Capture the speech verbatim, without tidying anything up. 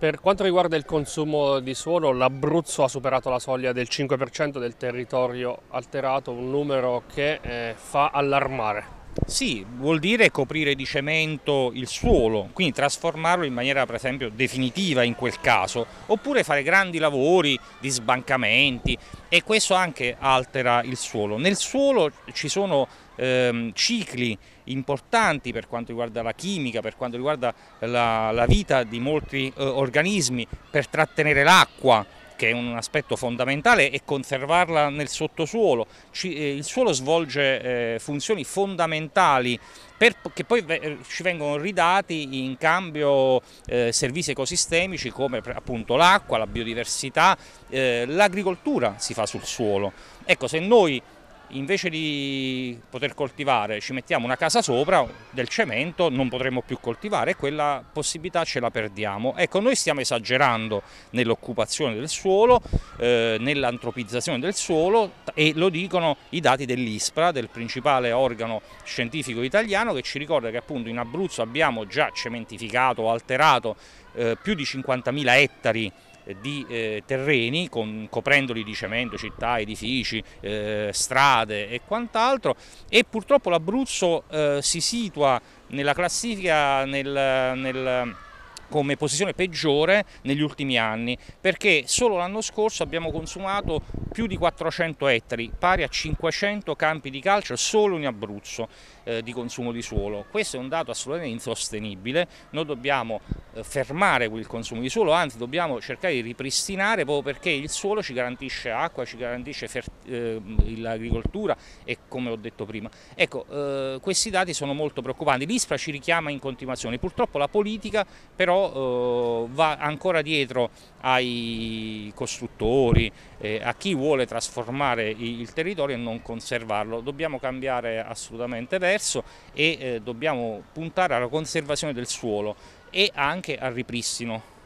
Per quanto riguarda il consumo di suolo, l'Abruzzo ha superato la soglia del cinque per cento del territorio alterato, un numero che eh, fa allarmare. Sì, vuol dire coprire di cemento il suolo, quindi trasformarlo in maniera per esempio definitiva in quel caso, oppure fare grandi lavori di sbancamenti e questo anche altera il suolo. Nel suolo ci sono ehm, cicli importanti per quanto riguarda la chimica, per quanto riguarda la, la vita di molti eh, organismi, per trattenere l'acqua, che è un aspetto fondamentale, e conservarla nel sottosuolo. Ci, eh, il suolo svolge eh, funzioni fondamentali per, che poi eh, ci vengono ridati in cambio eh, servizi ecosistemici come appunto l'acqua, la biodiversità, eh, l'agricoltura si fa sul suolo. Ecco, se noi invece di poter coltivare ci mettiamo una casa sopra del cemento, non potremo più coltivare e quella possibilità ce la perdiamo. Ecco, noi stiamo esagerando nell'occupazione del suolo, eh, nell'antropizzazione del suolo, e lo dicono i dati dell'ISPRA, del principale organo scientifico italiano, che ci ricorda che appunto in Abruzzo abbiamo già cementificato o alterato eh, più di cinquantamila ettari di eh, terreni, con, coprendoli di cemento, città, edifici, eh, strade e quant'altro, e purtroppo l'Abruzzo eh, si situa nella classifica nel, nel come posizione peggiore negli ultimi anni, perché solo l'anno scorso abbiamo consumato più di quattrocento ettari, pari a cinquecento campi di calcio solo in Abruzzo eh, di consumo di suolo. Questo è un dato assolutamente insostenibile, noi dobbiamo eh, fermare quel consumo di suolo, anzi dobbiamo cercare di ripristinare, proprio perché il suolo ci garantisce acqua, ci garantisce eh, l'agricoltura e come ho detto prima. Ecco, eh, questi dati sono molto preoccupanti, l'ISPRA ci richiama in continuazione, purtroppo la politica però Uh, va ancora dietro ai costruttori, eh, a chi vuole trasformare il territorio e non conservarlo. Dobbiamo cambiare assolutamente verso e eh, dobbiamo puntare alla conservazione del suolo e anche al ripristino.